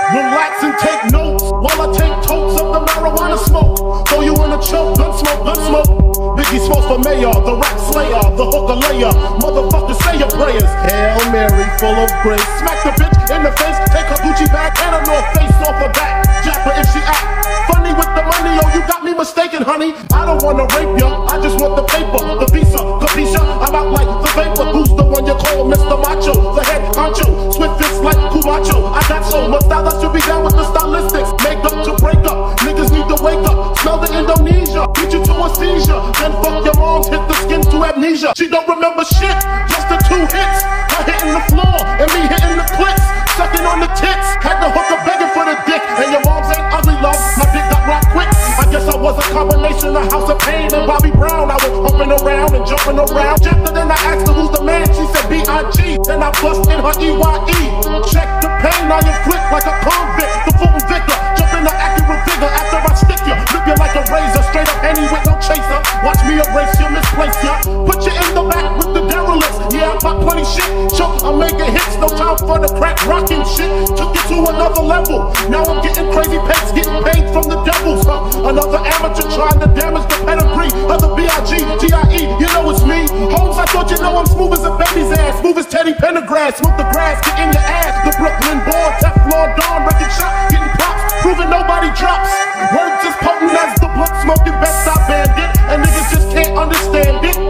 Relax and take notes while I take totes of the marijuana smoke. Throw you in a choke, gun smoke, gun smoke. Biggie smokes for mayor, the rap slayer, the hooker layer. Motherfuckers say your prayers. Hail Mary, full of grace. Smack the bitch in the face, take her Gucci bag and a North Face off her back. Jap her if she act funny with the money. Oh, you got me mistaken, honey. I don't wanna rape ya, I just want the paper, the visa, capisha. I'm out like the vapor. Who's the one you call Mr. Macho? The head honcho, swift fist like Cubacho. I got so much style, I should be down with the stylistics. Make up to break up, niggas need to wake up. Smell the Indonesia, beat you to a seizure. Then fuck your moms, hit the skin to amnesia. She don't remember shit, just the 2 hits. Her hitting the floor, and me hitting the clicks. Sucking on the tits, had the hooker begging for the dick. And your moms ain't ugly, love, my dick got rocked quick. I guess I was a combination of House of Pain and Bobby Brown. I was humping around and jumping around. After then I asked her who's the man, she said B.I.G. Then I bust in her E.Y.E. Check the pain, I inflict like a convict. The Fulton Vicar, jump in the accurate figure. After I stick you, rip you like a razor. Straight up Henny with no chaser. Watch me erase you, misplace ya. Put you in the back with the derelicts. Yeah, I pop plenty shit. Chuck, I'm making hits, no time for the crack rocking shit. Took it to another level. Now I'm getting crazy pets, getting paid from the devils. Another amateur trying to damage the pedigree of the B.I.G. G.I.E. You know it's me. Holmes, I thought you know I'm smooth as a baby's ass. Smooth as Teddy Pendergrass. Smooth the grass, get in your ass. The Brooklyn born, Teflon Dawn, record shot, getting props, proving nobody drops. Words as potent as the blunt smoking Bedside Bandit, and niggas just can't understand it.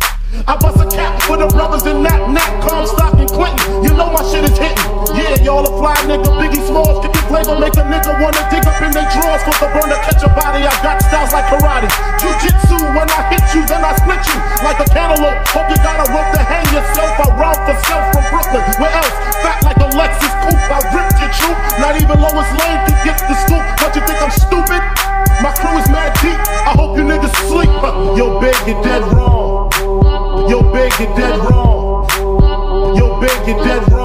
I bust a cap for the brothers in Nap, Comstock and Clinton. You know my shit is hitting. Yeah, y'all a fly nigga, Biggie Smalls. Get the flavor, make a nigga wanna dig up in their drawers. For the burner, catch a body. I got styles like karate. Jiu-jitsu, when I hit you, then I split you like a cantaloupe. Hope you got a rope to hang yourself. I rob for self from Brooklyn. Where else? Fat like a Lexus coupe. I ripped your troop. Not even Lois Lane could get the scoop. But you think I'm stupid? My crew is mad deep. I hope you niggas sleep. Yo, Big, you're dead wrong. Yo, Big, you're dead wrong. Yo, Big, you're dead wrong.